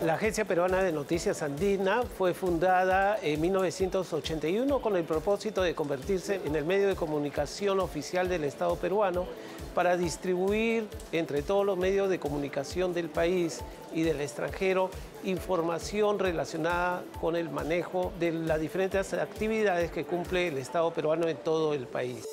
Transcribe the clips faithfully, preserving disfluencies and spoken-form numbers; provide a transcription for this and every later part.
La Agencia Peruana de Noticias Andina fue fundada en mil novecientos ochenta y uno con el propósito de convertirse en el medio de comunicación oficial del Estado peruano para distribuir entre todos los medios de comunicación del país y del extranjero información relacionada con el manejo de las diferentes actividades que cumple el Estado peruano en todo el país.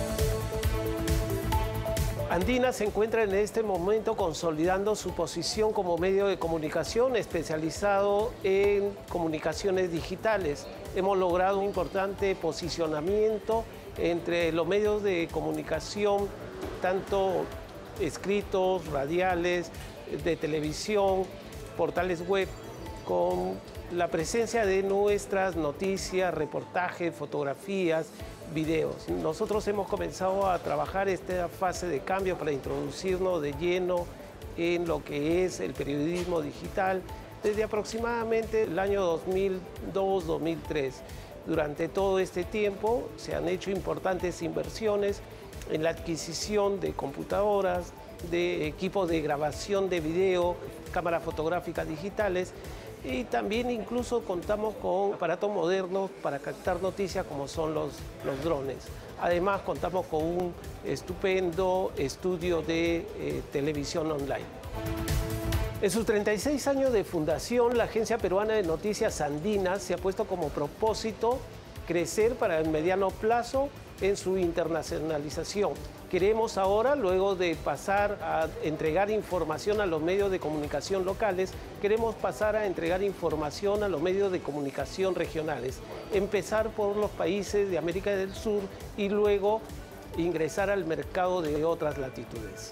Andina se encuentra en este momento consolidando su posición como medio de comunicación especializado en comunicaciones digitales. Hemos logrado un importante posicionamiento entre los medios de comunicación, tanto escritos, radiales, de televisión, portales web, con la presencia de nuestras noticias, reportajes, fotografías, videos. Nosotros hemos comenzado a trabajar esta fase de cambio para introducirnos de lleno en lo que es el periodismo digital desde aproximadamente el año dos mil dos, dos mil tres. Durante todo este tiempo se han hecho importantes inversiones en la adquisición de computadoras, de equipos de grabación de video, cámaras fotográficas digitales, y también incluso contamos con aparatos modernos para captar noticias como son los, los drones. Además contamos con un estupendo estudio de eh, televisión online. En sus treinta y seis años de fundación, la Agencia Peruana de Noticias Andina se ha puesto como propósito crecer para el mediano plazo en su internacionalización. Queremos ahora, luego de pasar a entregar información a los medios de comunicación locales, queremos pasar a entregar información a los medios de comunicación regionales. Empezar por los países de América del Sur y luego ingresar al mercado de otras latitudes.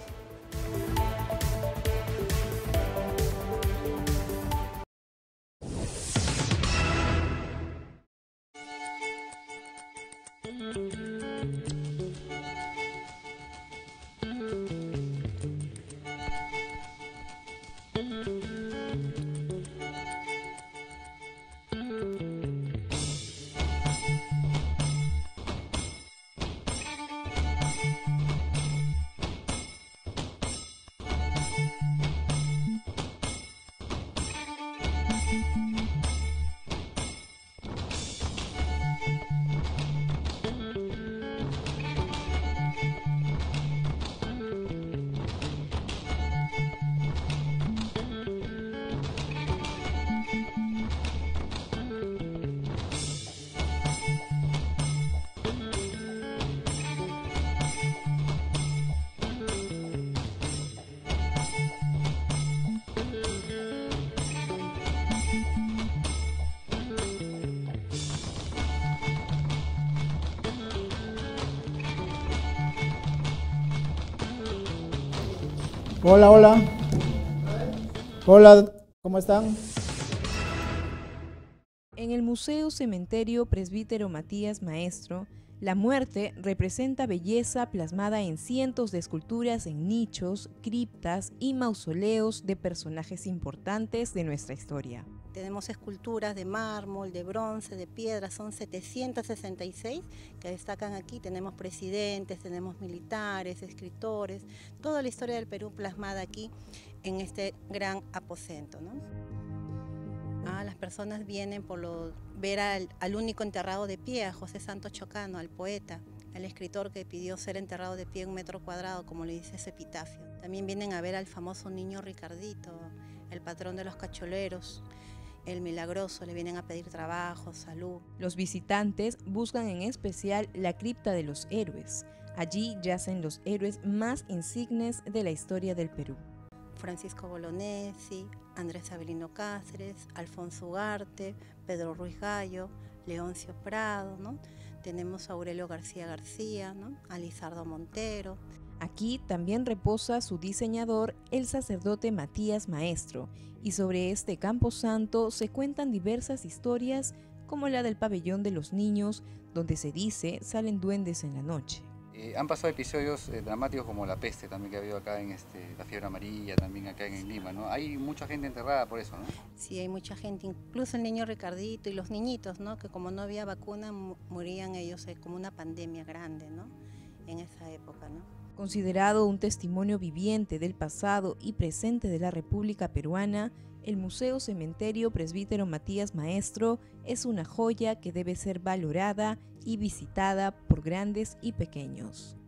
Hola, hola. Hola, ¿cómo están? En el Museo Cementerio Presbítero Matías Maestro, la muerte representa belleza plasmada en cientos de esculturas en nichos, criptas y mausoleos de personajes importantes de nuestra historia. Tenemos esculturas de mármol, de bronce, de piedra, son setecientas sesenta y seis que destacan aquí. Tenemos presidentes, tenemos militares, escritores, toda la historia del Perú plasmada aquí en este gran aposento, ¿no? Ah, las personas vienen por lo, ver al, al único enterrado de pie, a José Santos Chocano, al poeta, al escritor que pidió ser enterrado de pie en un metro cuadrado, como le dice ese epitafio. También vienen a ver al famoso niño Ricardito, el patrón de los cacholeros, el milagroso, le vienen a pedir trabajo, salud. Los visitantes buscan en especial la cripta de los héroes. Allí yacen los héroes más insignes de la historia del Perú. Francisco Bolognesi, Andrés Avelino Cáceres, Alfonso Ugarte, Pedro Ruiz Gallo, Leoncio Prado, ¿no? Tenemos a Aurelio García García, ¿no? A Lizardo Montero. Aquí también reposa su diseñador, el sacerdote Matías Maestro, y sobre este camposanto se cuentan diversas historias como la del pabellón de los niños, donde se dice salen duendes en la noche. Eh, han pasado episodios eh, dramáticos como la peste también que ha habido acá en este, la fiebre amarilla, también acá en Lima, ¿no? Hay mucha gente enterrada por eso, ¿no? Sí, hay mucha gente, incluso el niño Ricardito y los niñitos, ¿no? Que como no había vacuna, morían ellos eh, como una pandemia grande, ¿no? En esa época, ¿no? Considerado un testimonio viviente del pasado y presente de la República Peruana, el Museo Cementerio Presbítero Matías Maestro es una joya que debe ser valorada y visitada por grandes y pequeños.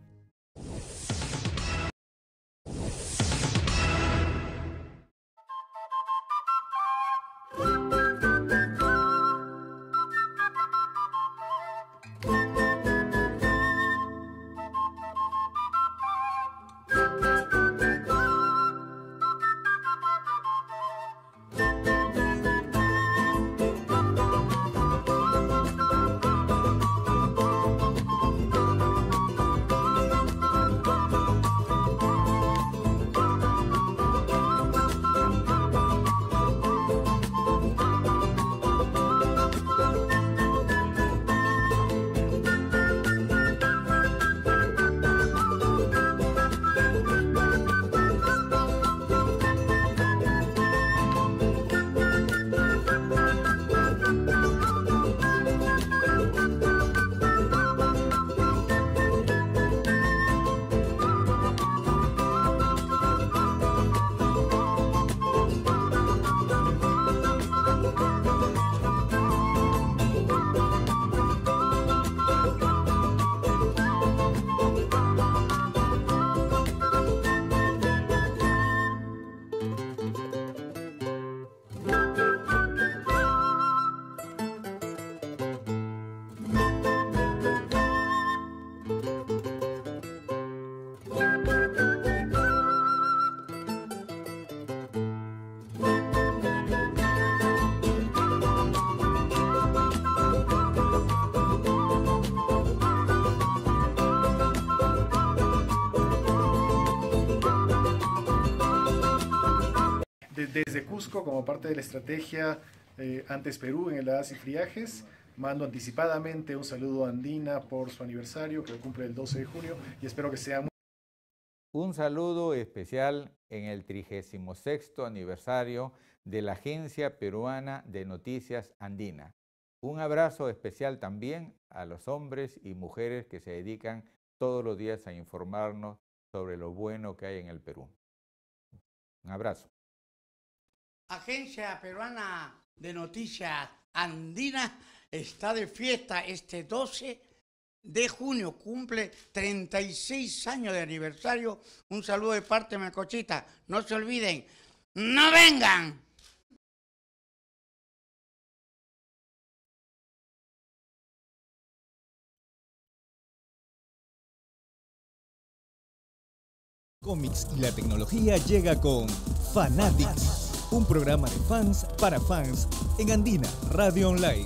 Desde Cusco, como parte de la estrategia eh, Antes Perú en heladas y friajes, mando anticipadamente un saludo a Andina por su aniversario, que cumple el doce de junio, y espero que sea muy... Un saludo especial en el trigésimo sexto aniversario de la Agencia Peruana de Noticias Andina. Un abrazo especial también a los hombres y mujeres que se dedican todos los días a informarnos sobre lo bueno que hay en el Perú. Un abrazo. Agencia Peruana de Noticias Andina está de fiesta este doce de junio, cumple treinta y seis años de aniversario. Un saludo de parte de Melcochita. No se olviden, ¡no vengan! Cómics y la tecnología llega con Fanatics, un programa de fans para fans en Andina Radio Online.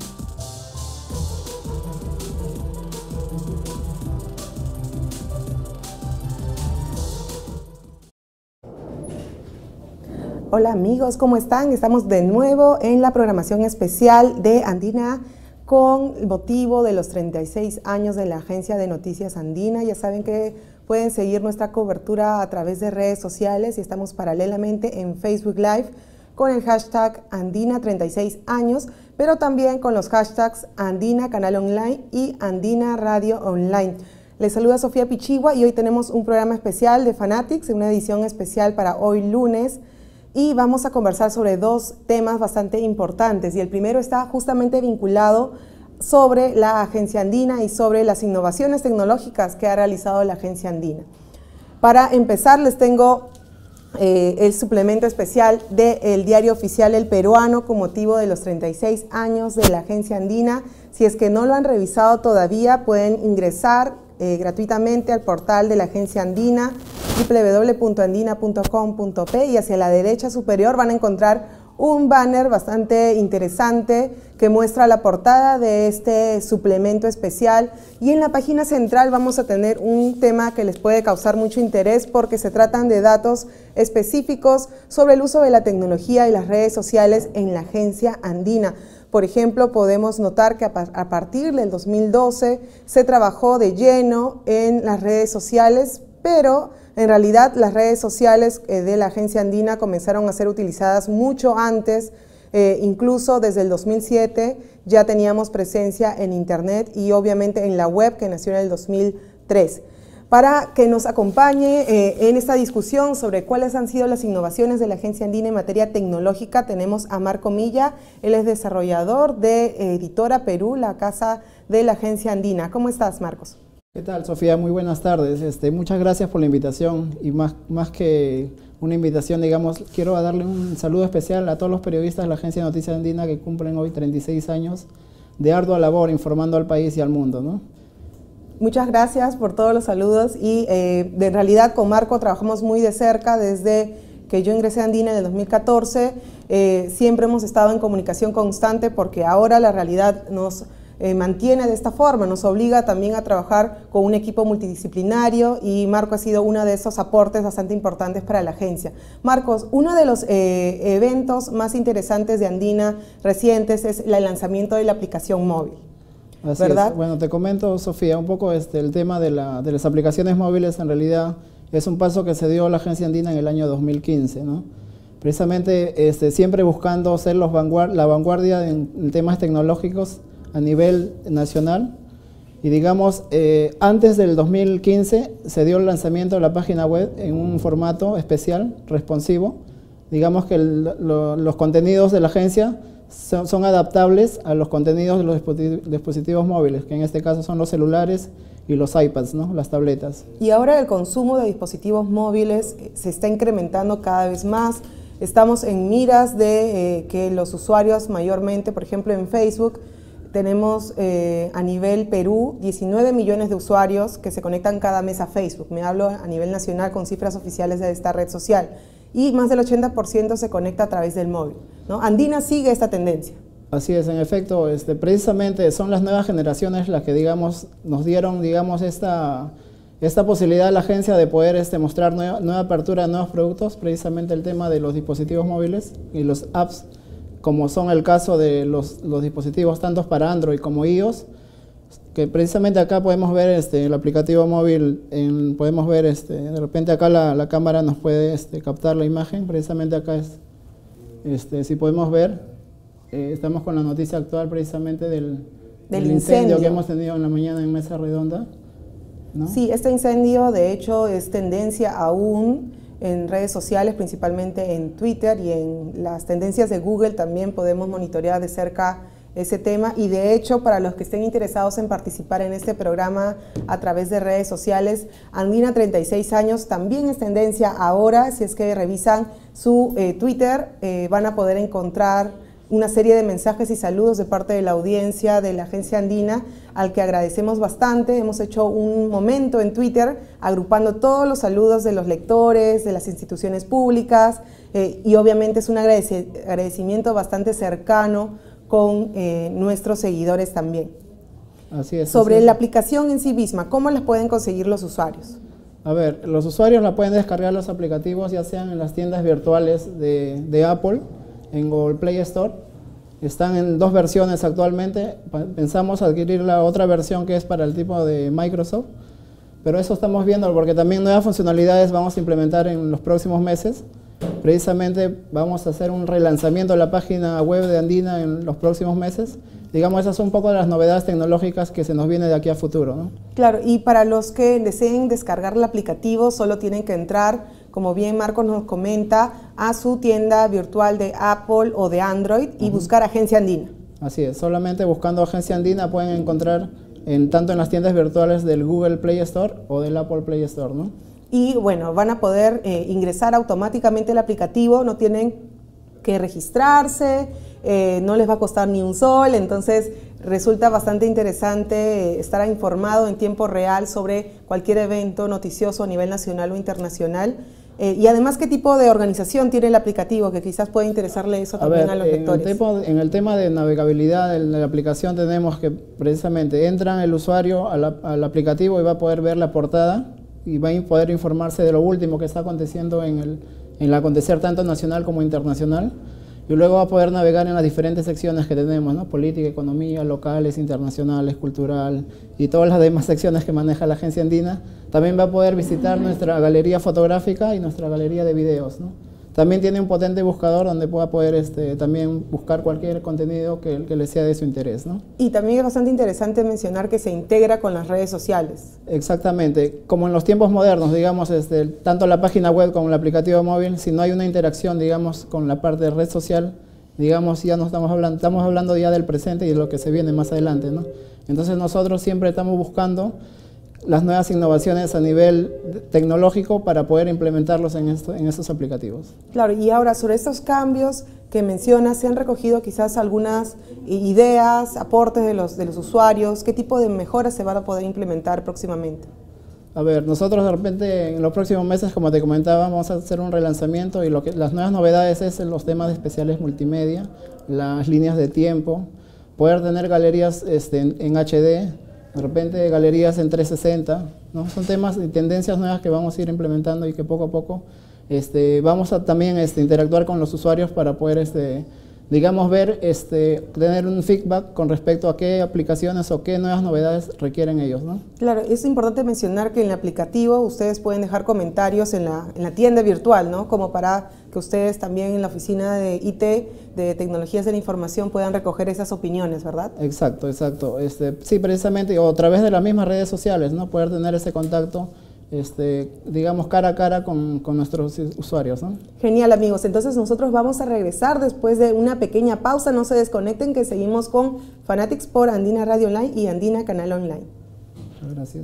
Hola amigos, ¿cómo están? Estamos de nuevo en la programación especial de Andina con motivo de los treinta y seis años de la Agencia de Noticias Andina. Ya saben que pueden seguir nuestra cobertura a través de redes sociales y estamos paralelamente en Facebook Live con el hashtag Andina treinta y seis años, pero también con los hashtags Andina Canal Online y Andina Radio Online. Les saluda Sofía Pichigua y hoy tenemos un programa especial de Fanatics, una edición especial para hoy lunes, y vamos a conversar sobre dos temas bastante importantes, y el primero está justamente vinculado sobre la Agencia Andina y sobre las innovaciones tecnológicas que ha realizado la Agencia Andina. Para empezar, les tengo eh, el suplemento especial del Diario Oficial El Peruano con motivo de los treinta y seis años de la Agencia Andina. Si es que no lo han revisado todavía, pueden ingresar eh, gratuitamente al portal de la Agencia Andina, doble u doble u doble u punto andina punto com punto pe, y hacia la derecha superior van a encontrar un banner bastante interesante que muestra la portada de este suplemento especial, y en la página central vamos a tener un tema que les puede causar mucho interés porque se tratan de datos específicos sobre el uso de la tecnología y las redes sociales en la Agencia Andina. Por ejemplo, podemos notar que a partir del dos mil doce se trabajó de lleno en las redes sociales, pero en realidad las redes sociales de la Agencia Andina comenzaron a ser utilizadas mucho antes, eh, incluso desde el dos mil siete ya teníamos presencia en internet y obviamente en la web, que nació en el dos mil tres. Para que nos acompañe eh, en esta discusión sobre cuáles han sido las innovaciones de la Agencia Andina en materia tecnológica, tenemos a Marco Milla. Él es desarrollador de Editora Perú, la casa de la Agencia Andina. ¿Cómo estás, Marcos? ¿Qué tal, Sofía? Muy buenas tardes. Este, muchas gracias por la invitación y más, más que una invitación, digamos, quiero darle un saludo especial a todos los periodistas de la Agencia de Noticias Andina que cumplen hoy treinta y seis años de ardua labor informando al país y al mundo, ¿no? Muchas gracias por todos los saludos y eh, de, en realidad con Marco trabajamos muy de cerca desde que yo ingresé a Andina en el dos mil catorce. Eh, siempre hemos estado en comunicación constante porque ahora la realidad nos eh, mantiene de esta forma, nos obliga también a trabajar con un equipo multidisciplinario y Marco ha sido uno de esos aportes bastante importantes para la agencia. Marcos, uno de los eh, eventos más interesantes de Andina recientes es el lanzamiento de la aplicación móvil. Así ¿verdad? Es. Bueno, te comento, Sofía, un poco este, el tema de, la, de las aplicaciones móviles en realidad es un paso que se dio a la Agencia Andina en el año dos mil quince, ¿no? Precisamente este, siempre buscando ser los vanguard la vanguardia en, en temas tecnológicos a nivel nacional. Y digamos, eh, antes del dos mil quince se dio el lanzamiento de la página web en un formato especial, responsivo. Digamos que el, lo, los contenidos de la agencia Son, son adaptables a los contenidos de los dispositivos móviles, que en este caso son los celulares y los iPads, ¿no? Las tabletas. Y ahora el consumo de dispositivos móviles se está incrementando cada vez más. Estamos en miras de eh, que los usuarios mayormente, por ejemplo en Facebook, tenemos eh, a nivel Perú diecinueve millones de usuarios que se conectan cada mes a Facebook. Me hablo a nivel nacional con cifras oficiales de esta red social. Y más del ochenta por ciento se conecta a través del móvil, ¿no? Andina sigue esta tendencia. Así es, en efecto, este, precisamente son las nuevas generaciones las que digamos, nos dieron digamos, esta, esta posibilidad a la agencia de poder este, mostrar nueva, nueva apertura de nuevos productos, precisamente el tema de los dispositivos móviles y los apps, como son el caso de los, los dispositivos tanto para Android como iOS, que precisamente acá podemos ver este, el aplicativo móvil, en, podemos ver, este, de repente acá la, la cámara nos puede este, captar la imagen, precisamente acá es, este, si podemos ver, eh, estamos con la noticia actual precisamente del, del, del incendio, incendio que hemos tenido en la mañana en Mesa Redonda, ¿no? Sí, este incendio de hecho es tendencia aún en redes sociales, principalmente en Twitter y en las tendencias de Google también podemos monitorear de cerca ese tema y de hecho para los que estén interesados en participar en este programa a través de redes sociales, Andina treinta y seis años también es tendencia ahora. Si es que revisan su eh, Twitter eh, van a poder encontrar una serie de mensajes y saludos de parte de la audiencia de la Agencia Andina, al que agradecemos bastante. Hemos hecho un momento en Twitter agrupando todos los saludos de los lectores, de las instituciones públicas eh, y obviamente es un agradec agradecimiento bastante cercano con eh, nuestros seguidores también. Así es. Sobre así es. la aplicación en sí misma, ¿cómo las pueden conseguir los usuarios? A ver, los usuarios la pueden descargar los aplicativos ya sean en las tiendas virtuales de, de Apple, en Google Play Store. Están en dos versiones actualmente. Pensamos adquirir la otra versión que es para el tipo de Microsoft, pero eso estamos viendo porque también nuevas funcionalidades vamos a implementar en los próximos meses. Precisamente vamos a hacer un relanzamiento de la página web de Andina en los próximos meses. Digamos, esas son un poco de las novedades tecnológicas que se nos viene de aquí a futuro, ¿no? Claro, y para los que deseen descargar el aplicativo, solo tienen que entrar, como bien Marcos nos comenta, a su tienda virtual de Apple o de Android y uh-huh. buscar Agencia Andina. Así es, solamente buscando Agencia Andina pueden encontrar en, tanto en las tiendas virtuales del Google Play Store o del Apple Play Store, ¿no? Y bueno, van a poder eh, ingresar automáticamente el aplicativo, no tienen que registrarse, eh, no les va a costar ni un sol, entonces resulta bastante interesante eh, estar informado en tiempo real sobre cualquier evento noticioso a nivel nacional o internacional. Eh, y además, ¿qué tipo de organización tiene el aplicativo? Que quizás puede interesarle eso también a, ver, a los en lectores. El tema, en el tema de navegabilidad de la aplicación tenemos que precisamente entra el usuario al, al aplicativo y va a poder ver la portada y va a poder informarse de lo último que está aconteciendo en el, en el acontecer tanto nacional como internacional. Y luego va a poder navegar en las diferentes secciones que tenemos, ¿no? Política, economía, locales, internacionales, cultural y todas las demás secciones que maneja la Agencia Andina. También va a poder visitar nuestra galería fotográfica y nuestra galería de videos, ¿no? también tiene un potente buscador donde pueda poder este, también buscar cualquier contenido que, que le sea de su interés, ¿no? Y también es bastante interesante mencionar que se integra con las redes sociales. Exactamente, como en los tiempos modernos, digamos, este, tanto la página web como el aplicativo móvil, si no hay una interacción, digamos, con la parte de red social, digamos, ya no estamos hablando, estamos hablando ya del presente y de lo que se viene más adelante, ¿no? Entonces nosotros siempre estamos buscando las nuevas innovaciones a nivel tecnológico para poder implementarlos en, esto, en estos aplicativos. Claro, y ahora sobre estos cambios que mencionas, ¿se han recogido quizás algunas ideas, aportes de los, de los usuarios? ¿Qué tipo de mejoras se van a poder implementar próximamente? A ver, nosotros de repente en los próximos meses, como te comentaba, vamos a hacer un relanzamiento y lo que, las nuevas novedades es en los temas especiales multimedia, las líneas de tiempo, poder tener galerías este, en, en H D, de repente galerías en trescientos sesenta, ¿no? Son temas y tendencias nuevas que vamos a ir implementando y que poco a poco este, vamos a también este, interactuar con los usuarios para poder, este, digamos, ver, este, tener un feedback con respecto a qué aplicaciones o qué nuevas novedades requieren ellos, ¿no? Claro, es importante mencionar que en el aplicativo ustedes pueden dejar comentarios en la, en la tienda virtual, ¿no? Como para que ustedes también en la oficina de I T, de Tecnologías de la Información, puedan recoger esas opiniones, ¿verdad? Exacto, exacto. Este, sí, precisamente, o a través de las mismas redes sociales, ¿no? Poder tener ese contacto, este, digamos, cara a cara con, con nuestros usuarios, ¿no? Genial, amigos. Entonces nosotros vamos a regresar después de una pequeña pausa. No se desconecten, que seguimos con Fanatics por Andina Radio Online y Andina Canal Online. Muchas gracias.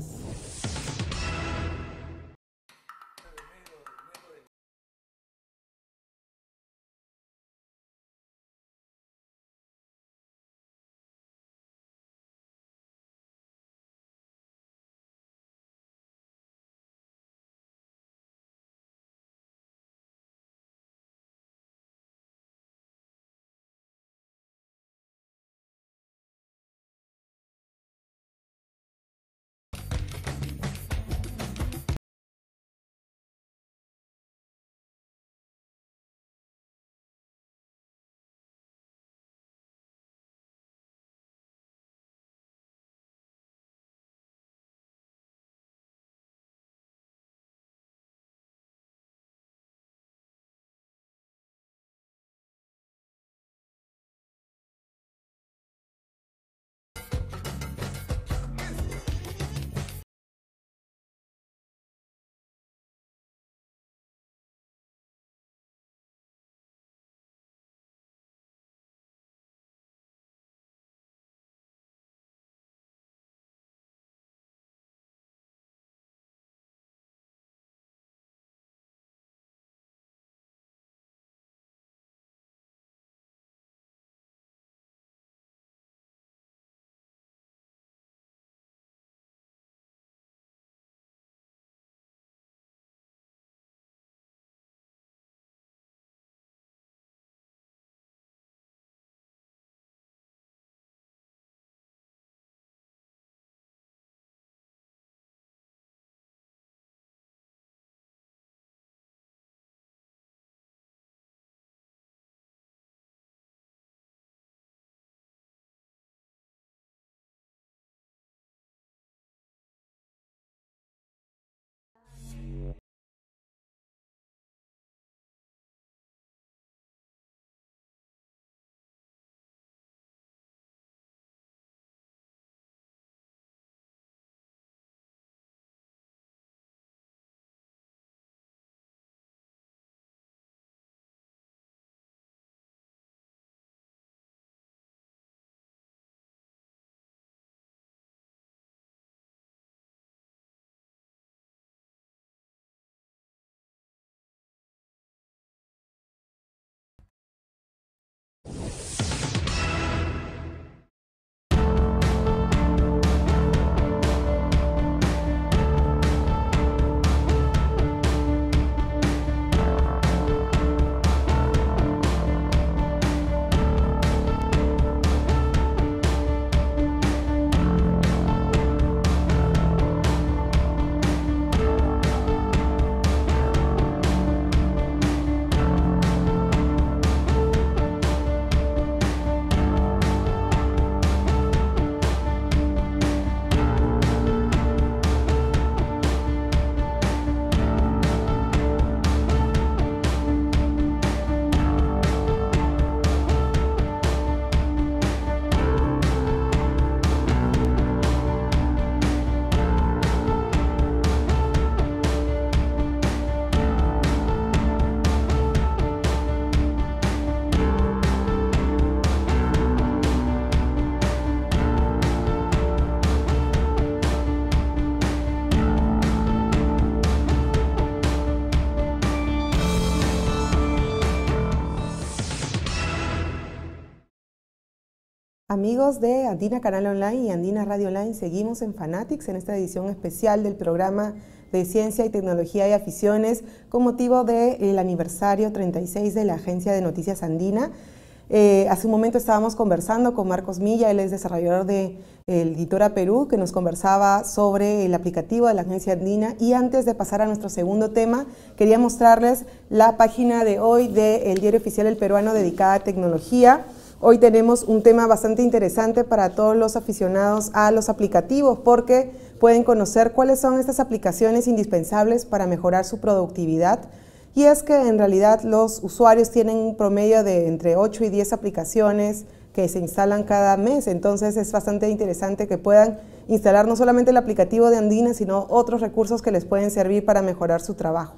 Amigos de Andina Canal Online y Andina Radio Online, seguimos en Fanatics en esta edición especial del programa de Ciencia y Tecnología y Aficiones con motivo del aniversario treinta y seis de la Agencia de Noticias Andina. Eh, hace un momento estábamos conversando con Marcos Milla, él es desarrollador de el Editora Perú, que nos conversaba sobre el aplicativo de la Agencia Andina, y antes de pasar a nuestro segundo tema, quería mostrarles la página de hoy del Diario Oficial El Peruano dedicada a tecnología. Hoy tenemos un tema bastante interesante para todos los aficionados a los aplicativos, porque pueden conocer cuáles son estas aplicaciones indispensables para mejorar su productividad. Y es que en realidad los usuarios tienen un promedio de entre ocho y diez aplicaciones que se instalan cada mes, entonces es bastante interesante que puedan instalar no solamente el aplicativo de Andina, sino otros recursos que les pueden servir para mejorar su trabajo.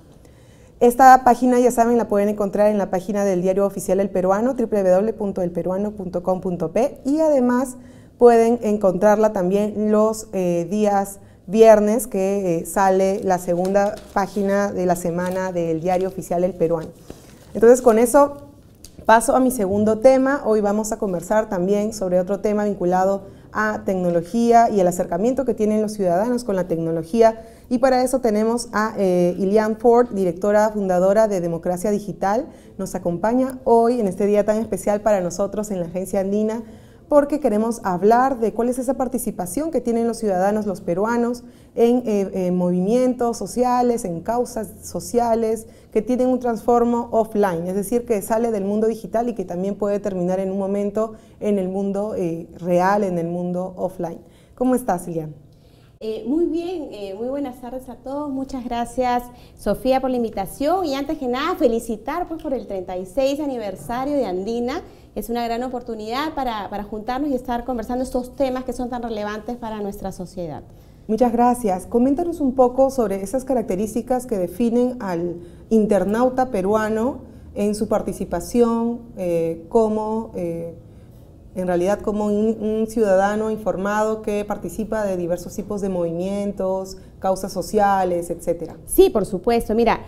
Esta página, ya saben, la pueden encontrar en la página del Diario Oficial El Peruano, doble u doble u doble u punto el peruano punto com punto pe, y además pueden encontrarla también los eh, días viernes, que eh, sale la segunda página de la semana del Diario Oficial El Peruano. Entonces, con eso paso a mi segundo tema. Hoy vamos a conversar también sobre otro tema vinculado a tecnología y el acercamiento que tienen los ciudadanos con la tecnología. Y para eso tenemos a eh, Ilian Ford, directora fundadora de Democracia Digital. Nos acompaña hoy en este día tan especial para nosotros en la Agencia Andina, porque queremos hablar de cuál es esa participación que tienen los ciudadanos, los peruanos, en eh, eh, movimientos sociales, en causas sociales, que tienen un transformo offline, es decir, que sale del mundo digital y que también puede terminar en un momento en el mundo eh, real, en el mundo offline. ¿Cómo estás, Ilian? Eh, muy bien, eh, muy buenas tardes a todos. Muchas gracias, Sofía, por la invitación, y antes que nada felicitar pues, por el treinta y seis aniversario de Andina. Es una gran oportunidad para, para juntarnos y estar conversando estos temas que son tan relevantes para nuestra sociedad. Muchas gracias. Coméntanos un poco sobre esas características que definen al internauta peruano en su participación eh, como... Eh, en realidad como un, un ciudadano informado que participa de diversos tipos de movimientos, causas sociales, etcétera. Sí, por supuesto. Mira,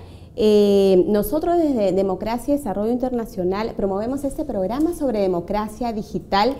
eh, nosotros desde Democracia y Desarrollo Internacional promovemos este programa sobre democracia digital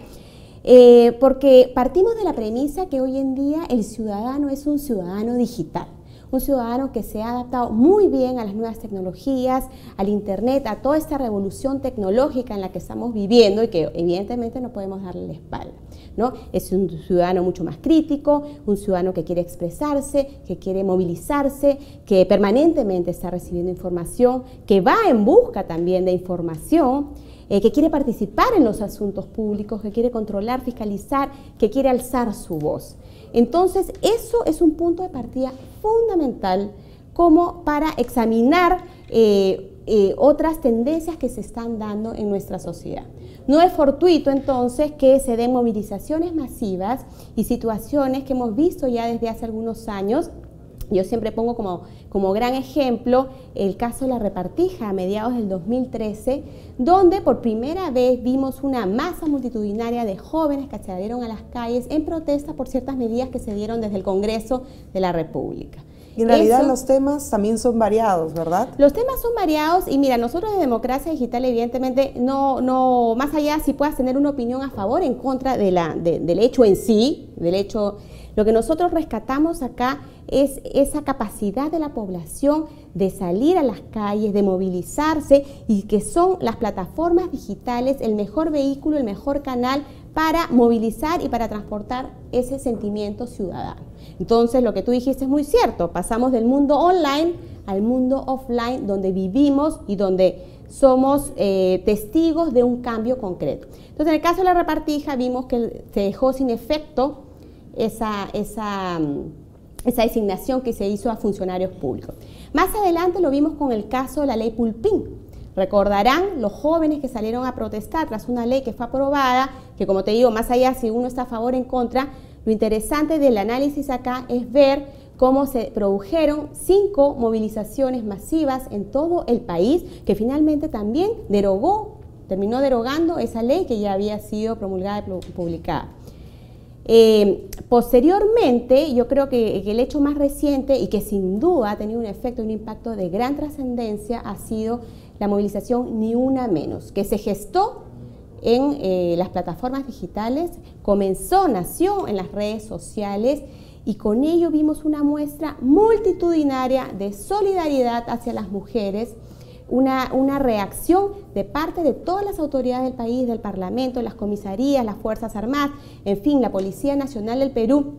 eh, porque partimos de la premisa que hoy en día el ciudadano es un ciudadano digital. Un ciudadano que se ha adaptado muy bien a las nuevas tecnologías, al internet, a toda esta revolución tecnológica en la que estamos viviendo y que evidentemente no podemos darle la espalda, ¿no? Es un ciudadano mucho más crítico, un ciudadano que quiere expresarse, que quiere movilizarse, que permanentemente está recibiendo información, que va en busca también de información, eh, que quiere participar en los asuntos públicos, que quiere controlar, fiscalizar, que quiere alzar su voz. Entonces, eso es un punto de partida fundamental como para examinar eh, eh, otras tendencias que se están dando en nuestra sociedad. No es fortuito, entonces, que se den movilizaciones masivas y situaciones que hemos visto ya desde hace algunos años. Yo siempre pongo como, como gran ejemplo el caso de la Repartija a mediados del dos mil trece, donde por primera vez vimos una masa multitudinaria de jóvenes que salieron a las calles en protesta por ciertas medidas que se dieron desde el Congreso de la República. Y en realidad Eso, los temas también son variados, ¿verdad? Los temas son variados y mira, nosotros de Democracia Digital evidentemente no, no más allá si puedas tener una opinión a favor o en contra de la, de, del hecho en sí, del hecho, lo que nosotros rescatamos acá es esa capacidad de la población de salir a las calles, de movilizarse, y que son las plataformas digitales el mejor vehículo, el mejor canal para movilizar y para transportar ese sentimiento ciudadano. Entonces, lo que tú dijiste es muy cierto, pasamos del mundo online al mundo offline, donde vivimos y donde somos eh, testigos de un cambio concreto. Entonces, en el caso de la Repartija vimos que se dejó sin efecto esa... esa esa designación que se hizo a funcionarios públicos. Más adelante lo vimos con el caso de la ley Pulpín. Recordarán los jóvenes que salieron a protestar tras una ley que fue aprobada, que como te digo, más allá si uno está a favor o en contra, lo interesante del análisis acá es ver cómo se produjeron cinco movilizaciones masivas en todo el país, que finalmente también derogó, terminó derogando esa ley que ya había sido promulgada y publicada. Eh, posteriormente, yo creo que, que el hecho más reciente y que sin duda ha tenido un efecto y un impacto de gran trascendencia ha sido la movilización Ni Una Menos, que se gestó en eh, las plataformas digitales, comenzó, nació en las redes sociales, y con ello vimos una muestra multitudinaria de solidaridad hacia las mujeres, una, una reacción de parte de todas las autoridades del país, del Parlamento, las comisarías, las Fuerzas Armadas, en fin, la Policía Nacional del Perú,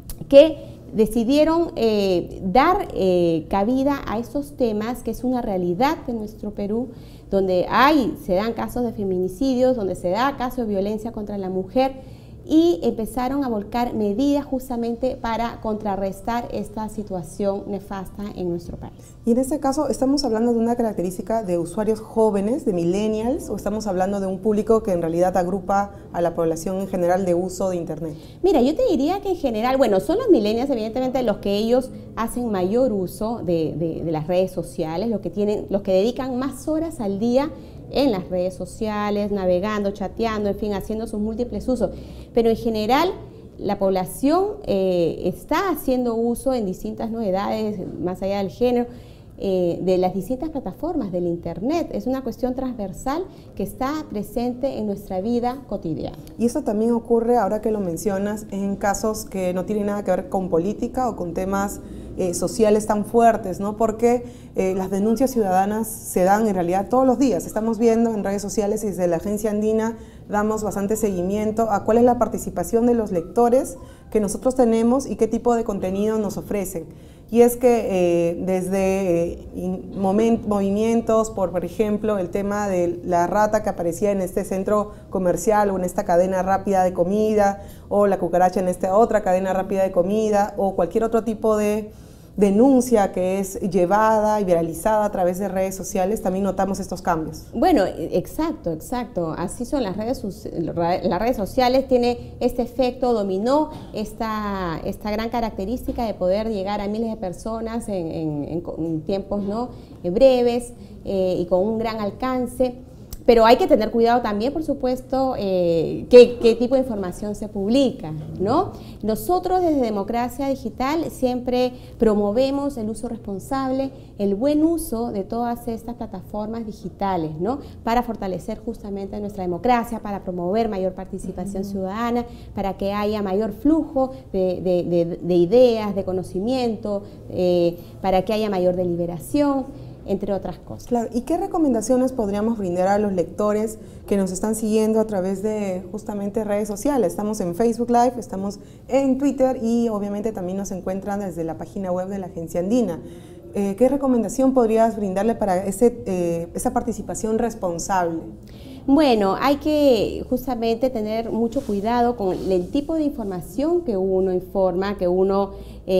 que decidieron eh, dar eh, cabida a estos temas, que es una realidad de nuestro Perú, donde hay, se dan casos de feminicidios, donde se da casos de violencia contra la mujer, y empezaron a volcar medidas justamente para contrarrestar esta situación nefasta en nuestro país. Y en este caso, ¿estamos hablando de una característica de usuarios jóvenes, de millennials, o estamos hablando de un público que en realidad agrupa a la población en general de uso de Internet? Mira, yo te diría que en general, bueno, son los millennials evidentemente los que ellos hacen mayor uso de, de, de las redes sociales, los que, tienen, los que dedican más horas al día en las redes sociales, navegando, chateando, en fin, haciendo sus múltiples usos. Pero en general, la población eh, está haciendo uso en distintas novedades, más allá del género, eh, de las distintas plataformas del Internet. Es una cuestión transversal que está presente en nuestra vida cotidiana. Y eso también ocurre, ahora que lo mencionas, en casos que no tienen nada que ver con política o con temas Eh, sociales tan fuertes, ¿no? Porque eh, las denuncias ciudadanas se dan en realidad todos los días. Estamos viendo en redes sociales y desde la Agencia Andina damos bastante seguimiento a cuál es la participación de los lectores que nosotros tenemos y qué tipo de contenido nos ofrecen. Y es que eh, desde eh, moment, movimientos, por, por ejemplo, el tema de la rata que aparecía en este centro comercial o en esta cadena rápida de comida, o la cucaracha en esta otra cadena rápida de comida, o cualquier otro tipo de denuncia que es llevada y viralizada a través de redes sociales, también notamos estos cambios. Bueno, exacto, exacto. Así son las redes, las redes sociales, tiene este efecto dominó, esta, esta gran característica de poder llegar a miles de personas en, en, en, en tiempos ¿no? breves eh, y con un gran alcance. Pero hay que tener cuidado también, por supuesto, eh, qué, qué tipo de información se publica, ¿no? Nosotros desde Democracia Digital siempre promovemos el uso responsable, el buen uso de todas estas plataformas digitales, ¿no? Para fortalecer justamente nuestra democracia, para promover mayor participación ciudadana, para que haya mayor flujo de, de, de, de ideas, de conocimiento, eh, para que haya mayor deliberación, entre otras cosas. Claro, ¿y qué recomendaciones podríamos brindar a los lectores que nos están siguiendo a través de justamente redes sociales? Estamos en Facebook Live, estamos en Twitter y obviamente también nos encuentran desde la página web de la Agencia Andina. Eh, ¿Qué recomendación podrías brindarle para ese, eh, esa participación responsable? Bueno, hay que justamente tener mucho cuidado con el tipo de información que uno informa, que uno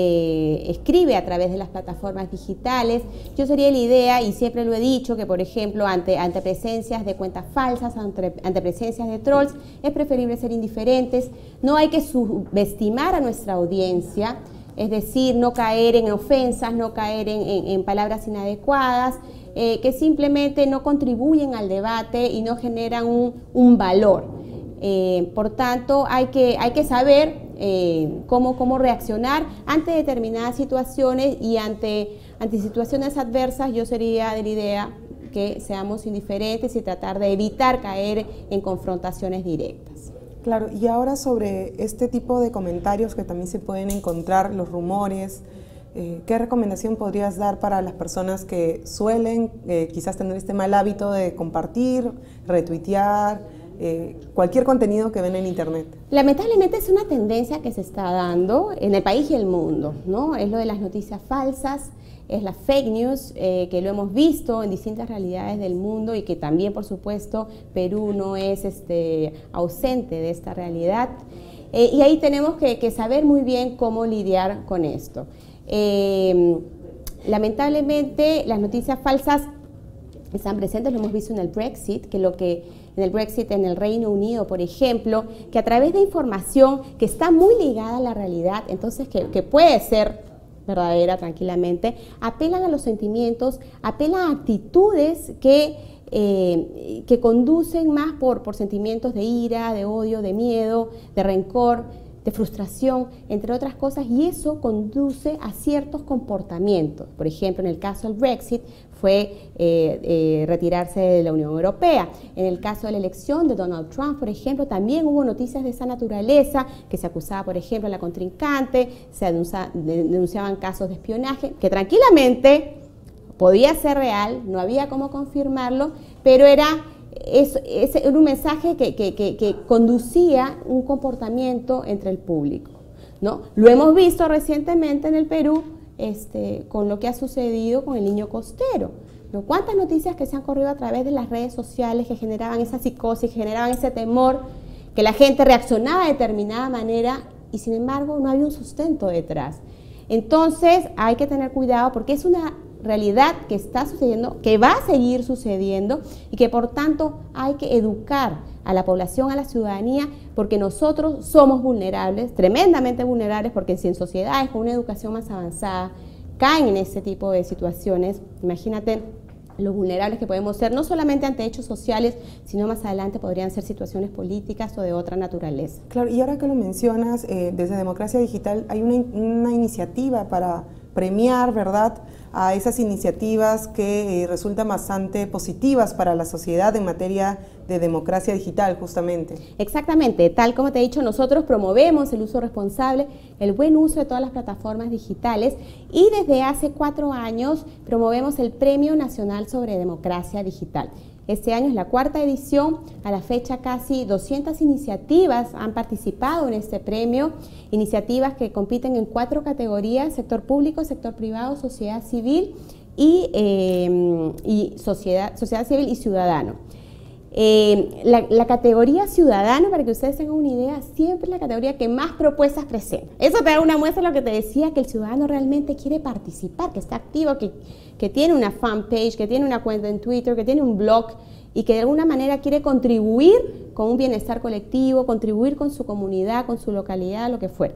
eh, escribe a través de las plataformas digitales. Yo sería la idea, y siempre lo he dicho, que por ejemplo ante, ante presencias de cuentas falsas, ante, ante presencias de trolls, es preferible ser indiferentes. No hay que subestimar a nuestra audiencia, es decir, no caer en ofensas, no caer en, en, en palabras inadecuadas, Eh, que simplemente no contribuyen al debate y no generan un, un valor. Eh, por tanto, hay que, hay que saber eh, cómo, cómo reaccionar ante determinadas situaciones, y ante, ante situaciones adversas yo sería de la idea que seamos indiferentes y tratar de evitar caer en confrontaciones directas. Claro, y ahora sobre este tipo de comentarios que también se pueden encontrar, los rumores, Eh, ¿qué recomendación podrías dar para las personas que suelen eh, quizás tener este mal hábito de compartir, retuitear, eh, cualquier contenido que ven en Internet? Lamentablemente es una tendencia que se está dando en el país y el mundo, ¿no? Es lo de las noticias falsas, es la fake news, eh, que lo hemos visto en distintas realidades del mundo y que también, por supuesto, Perú no es este, ausente de esta realidad. Eh, y ahí tenemos que, que saber muy bien cómo lidiar con esto. Eh, lamentablemente las noticias falsas están presentes, lo hemos visto en el Brexit, que lo que en el Brexit en el Reino Unido, por ejemplo, que a través de información que está muy ligada a la realidad, entonces que, que puede ser verdadera tranquilamente, apelan a los sentimientos, apelan a actitudes que, eh, que conducen más por, por sentimientos de ira, de odio, de miedo, de rencor, de frustración, entre otras cosas, y eso conduce a ciertos comportamientos. Por ejemplo, en el caso del Brexit, fue eh, eh, retirarse de la Unión Europea. En el caso de la elección de Donald Trump, por ejemplo, también hubo noticias de esa naturaleza, que se acusaba, por ejemplo, a la contrincante, se denuncia, denunciaban casos de espionaje, que tranquilamente podía ser real, no había cómo confirmarlo, pero era, es, es, era un mensaje que, que, que, que conducía un comportamiento entre el público, ¿no? Lo hemos visto recientemente en el Perú, Este, con lo que ha sucedido con el niño costero, ¿no? Cuántas noticias que se han corrido a través de las redes sociales que generaban esa psicosis, generaban ese temor, que la gente reaccionaba de determinada manera y sin embargo no había un sustento detrás. Entonces hay que tener cuidado porque es una realidad que está sucediendo, que va a seguir sucediendo y que por tanto hay que educar a la población, a la ciudadanía, porque nosotros somos vulnerables, tremendamente vulnerables, porque si en sociedades con una educación más avanzada caen en este tipo de situaciones, imagínate lo vulnerables que podemos ser, no solamente ante hechos sociales, sino más adelante podrían ser situaciones políticas o de otra naturaleza. Claro, y ahora que lo mencionas, eh, desde Democracia Digital hay una, una iniciativa para premiar, ¿verdad?, a esas iniciativas que eh, resultan bastante positivas para la sociedad en materia de democracia digital, justamente. Exactamente, tal como te he dicho, nosotros promovemos el uso responsable, el buen uso de todas las plataformas digitales y desde hace cuatro años promovemos el Premio Nacional sobre Democracia Digital. Este año es la cuarta edición, a la fecha casi doscientas iniciativas han participado en este premio, iniciativas que compiten en cuatro categorías: sector público, sector privado, sociedad civil y, eh, y sociedad, sociedad civil y ciudadano. Eh, la, la categoría ciudadano, para que ustedes tengan una idea, siempre es la categoría que más propuestas presenta. Eso te da una muestra de lo que te decía, que el ciudadano realmente quiere participar, que está activo, que, que tiene una fanpage, que tiene una cuenta en Twitter, que tiene un blog y que de alguna manera quiere contribuir con un bienestar colectivo, contribuir con su comunidad, con su localidad, lo que fuera.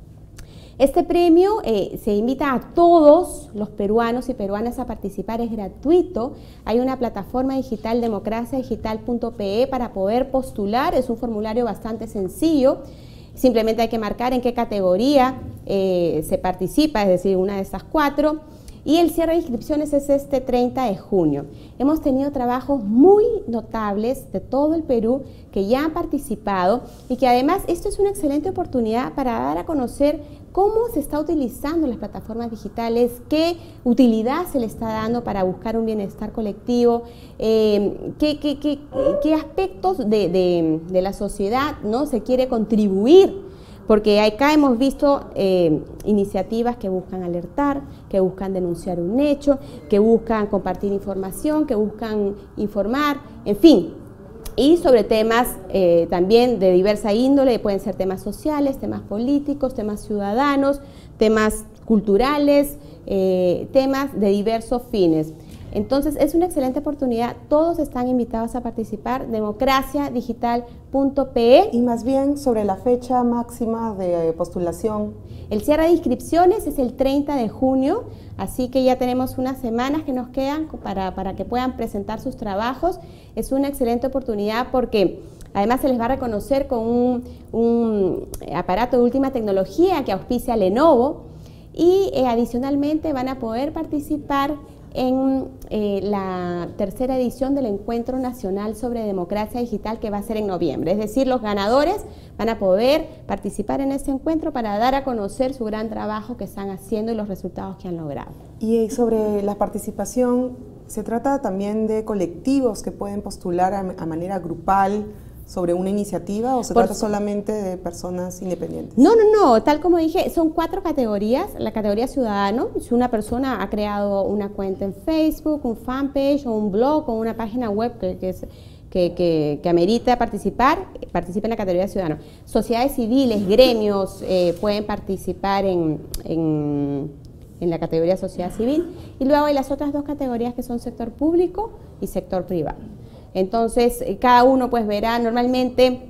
Este premio eh, se invita a todos los peruanos y peruanas a participar, es gratuito. Hay una plataforma digital, democracia digital punto pe, para poder postular. Es un formulario bastante sencillo. Simplemente hay que marcar en qué categoría eh, se participa, es decir, una de estas cuatro. Y el cierre de inscripciones es este treinta de junio. Hemos tenido trabajos muy notables de todo el Perú que ya han participado y que además esto es una excelente oportunidad para dar a conocer cómo se está utilizando las plataformas digitales, qué utilidad se le está dando para buscar un bienestar colectivo, eh, qué, qué, qué, qué aspectos de, de, de la sociedad, ¿no?, se quiere contribuir. Porque acá hemos visto eh, iniciativas que buscan alertar, que buscan denunciar un hecho, que buscan compartir información, que buscan informar, en fin. Y sobre temas eh, también de diversa índole, pueden ser temas sociales, temas políticos, temas ciudadanos, temas culturales, eh, temas de diversos fines. Entonces es una excelente oportunidad, todos están invitados a participar, democracia digital punto pe. Y más bien sobre la fecha máxima de postulación. El cierre de inscripciones es el treinta de junio, así que ya tenemos unas semanas que nos quedan para, para que puedan presentar sus trabajos. Es una excelente oportunidad porque además se les va a reconocer con un, un aparato de última tecnología que auspicia Lenovo y eh, adicionalmente van a poder participar en eh, la tercera edición del Encuentro Nacional sobre Democracia Digital, que va a ser en noviembre. Es decir, los ganadores van a poder participar en este encuentro para dar a conocer su gran trabajo que están haciendo y los resultados que han logrado. Y sobre la participación, ¿se trata también de colectivos que pueden postular a, a manera grupal sobre una iniciativa o se Por, trata solamente de personas independientes? No, no, no, tal como dije, son cuatro categorías. La categoría ciudadano, si una persona ha creado una cuenta en Facebook, un fanpage o un blog o una página web que, que, es, que, que, que amerita participar, participa en la categoría ciudadano. Sociedades civiles, gremios eh, pueden participar en, en, en la categoría sociedad civil y luego hay las otras dos categorías que son sector público y sector privado. Entonces, cada uno pues verá normalmente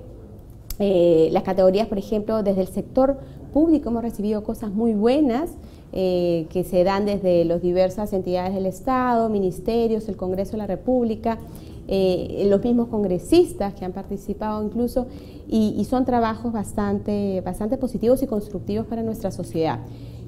eh, las categorías, por ejemplo, desde el sector público hemos recibido cosas muy buenas eh, que se dan desde las diversas entidades del Estado, ministerios, el Congreso de la República, eh, los mismos congresistas que han participado incluso, y, y son trabajos bastante, bastante positivos y constructivos para nuestra sociedad.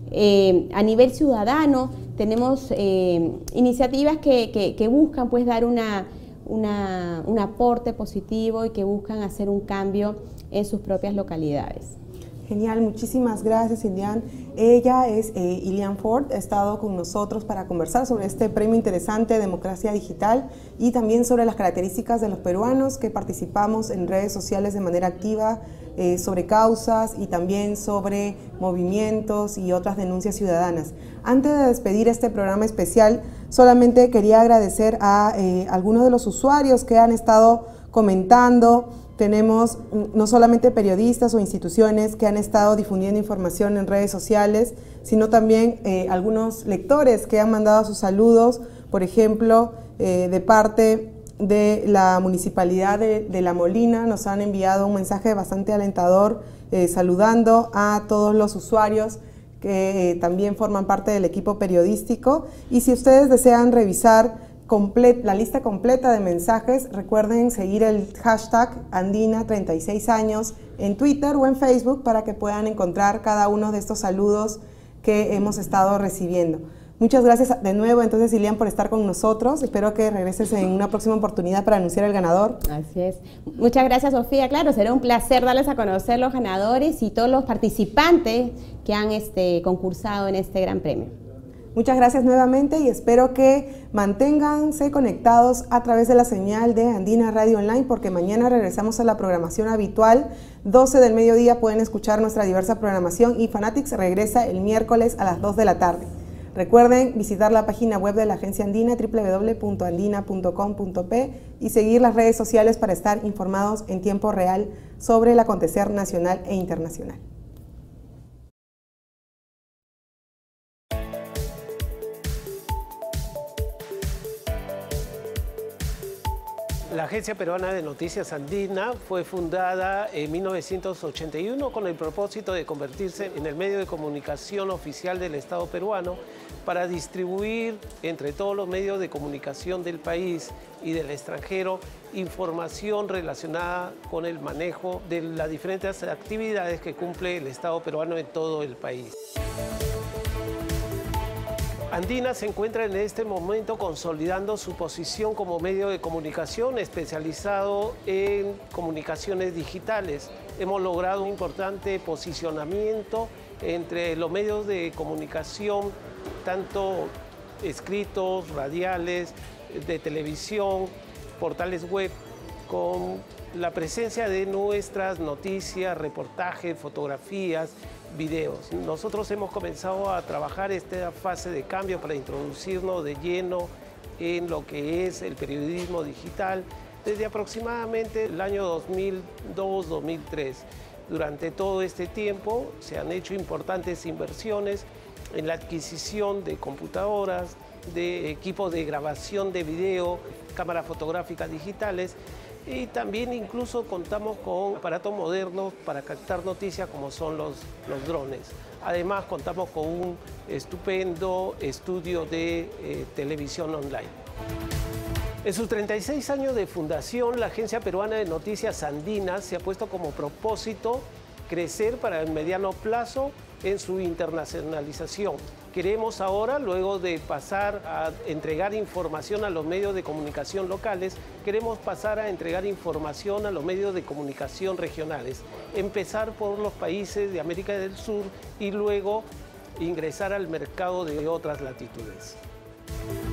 Eh, a nivel ciudadano tenemos eh, iniciativas que, que, que buscan pues dar una, una, un aporte positivo y que buscan hacer un cambio en sus propias localidades. Genial, muchísimas gracias, Ilian. Ella es eh, Ilian Ford, ha estado con nosotros para conversar sobre este premio interesante Democracia Digital y también sobre las características de los peruanos que participamos en redes sociales de manera activa, eh, sobre causas y también sobre movimientos y otras denuncias ciudadanas. Antes de despedir este programa especial, solamente quería agradecer a eh, algunos de los usuarios que han estado comentando. Tenemos no solamente periodistas o instituciones que han estado difundiendo información en redes sociales, sino también eh, algunos lectores que han mandado sus saludos, por ejemplo, eh, de parte de la Municipalidad de, de La Molina, nos han enviado un mensaje bastante alentador eh, saludando a todos los usuarios que eh, también forman parte del equipo periodístico. Y si ustedes desean revisar la lista completa de mensajes, recuerden seguir el hashtag Andina treinta y seis años en Twitter o en Facebook para que puedan encontrar cada uno de estos saludos que hemos estado recibiendo. Muchas gracias de nuevo entonces, Ilian, por estar con nosotros. Espero que regreses en una próxima oportunidad para anunciar el ganador. Así es. Muchas gracias, Sofía. Claro, será un placer darles a conocer los ganadores y todos los participantes que han este, concursado en este gran premio. Muchas gracias nuevamente y espero que manténganse conectados a través de la señal de Andina Radio Online, porque mañana regresamos a la programación habitual. doce del mediodía pueden escuchar nuestra diversa programación y Fanatics regresa el miércoles a las dos de la tarde. Recuerden visitar la página web de la Agencia Andina, doble u doble u doble u punto andina punto com punto pe, y seguir las redes sociales para estar informados en tiempo real sobre el acontecer nacional e internacional. La Agencia Peruana de Noticias Andina fue fundada en mil novecientos ochenta y uno con el propósito de convertirse en el medio de comunicación oficial del Estado peruano para distribuir entre todos los medios de comunicación del país y del extranjero información relacionada con el manejo de las diferentes actividades que cumple el Estado peruano en todo el país. Andina se encuentra en este momento consolidando su posición como medio de comunicación especializado en comunicaciones digitales. Hemos logrado un importante posicionamiento entre los medios de comunicación, tanto escritos, radiales, de televisión, portales web, con la presencia de nuestras noticias, reportajes, fotografías, videos. Nosotros hemos comenzado a trabajar esta fase de cambio para introducirnos de lleno en lo que es el periodismo digital desde aproximadamente el año dos mil dos dos mil tres. Durante todo este tiempo se han hecho importantes inversiones en la adquisición de computadoras, de equipos de grabación de video, cámaras fotográficas digitales, y también incluso contamos con aparatos modernos para captar noticias como son los, los drones. Además contamos con un estupendo estudio de eh, televisión online. En sus treinta y seis años de fundación, la Agencia Peruana de Noticias Andina se ha puesto como propósito crecer para el mediano plazo en su internacionalización. Queremos ahora, luego de pasar a entregar información a los medios de comunicación locales, queremos pasar a entregar información a los medios de comunicación regionales. Empezar por los países de América del Sur y luego ingresar al mercado de otras latitudes.